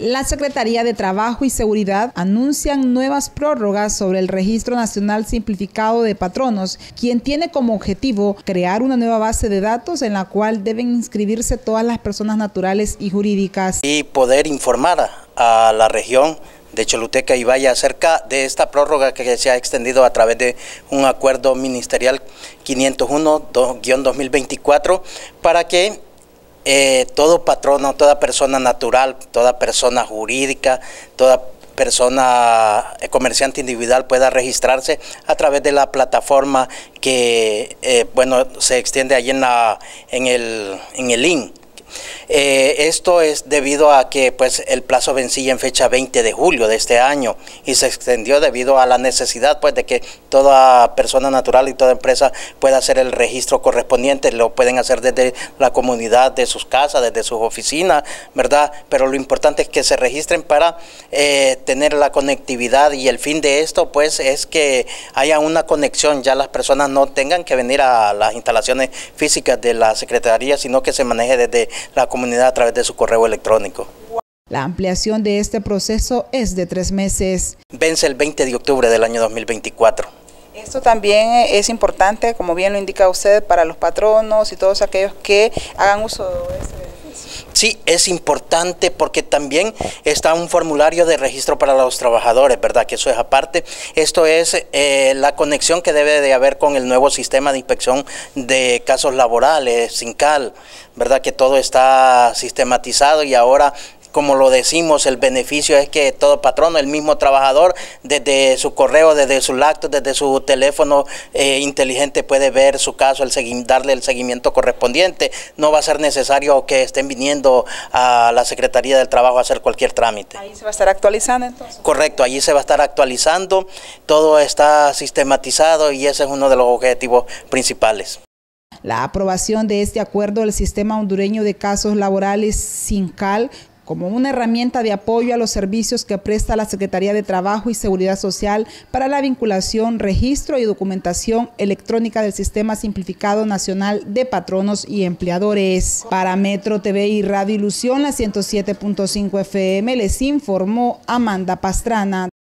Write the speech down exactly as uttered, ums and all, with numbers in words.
La Secretaría de Trabajo y Seguridad anuncian nuevas prórrogas sobre el Registro Nacional Simplificado de Patronos, quien tiene como objetivo crear una nueva base de datos en la cual deben inscribirse todas las personas naturales y jurídicas. Y poder informar a, a la región de Choluteca y Valle acerca de esta prórroga que se ha extendido a través de un acuerdo ministerial quinientos uno guión dos mil veinticuatro para que Eh, todo patrono, toda persona natural, toda persona jurídica, toda persona comerciante individual pueda registrarse a través de la plataforma que eh, bueno, se extiende allí en, la, en el en el link. Eh, esto es debido a que pues el plazo vencía en fecha veinte de julio de este año y se extendió debido a la necesidad pues de que toda persona natural y toda empresa pueda hacer el registro correspondiente. Lo pueden hacer desde la comunidad de sus casas, desde sus oficinas, ¿verdad? Pero lo importante es que se registren para eh, tener la conectividad, y el fin de esto pues es que haya una conexión, ya las personas no tengan que venir a las instalaciones físicas de la Secretaría, sino que se maneje desde la comunidad a través de su correo electrónico. La ampliación de este proceso es de tres meses. Vence el veinte de octubre del año dos mil veinticuatro. Esto también es importante, como bien lo indica usted, para los patronos y todos aquellos que hagan uso de este beneficio. Sí, es importante porque también está un formulario de registro para los trabajadores, ¿verdad? Que eso es aparte. Esto es eh, la conexión que debe de haber con el nuevo sistema de inspección de casos laborales, SINCAL, ¿verdad? Que todo está sistematizado y ahora, como lo decimos, el beneficio es que todo patrono, el mismo trabajador, desde su correo, desde su lacto, desde su teléfono eh, inteligente puede ver su caso, el darle el seguimiento correspondiente. No va a ser necesario que estén viniendo a la Secretaría del Trabajo a hacer cualquier trámite. ¿Ahí se va a estar actualizando entonces? Correcto, allí se va a estar actualizando, todo está sistematizado y ese es uno de los objetivos principales. La aprobación de este acuerdo del Sistema Hondureño de Casos Laborales, SINCAL, como una herramienta de apoyo a los servicios que presta la Secretaría de Trabajo y Seguridad Social para la vinculación, registro y documentación electrónica del Sistema Simplificado Nacional de Patronos y Empleadores. Para Metro T V y Radio Ilusión, la ciento siete punto cinco F M, les informó Amanda Pastrana.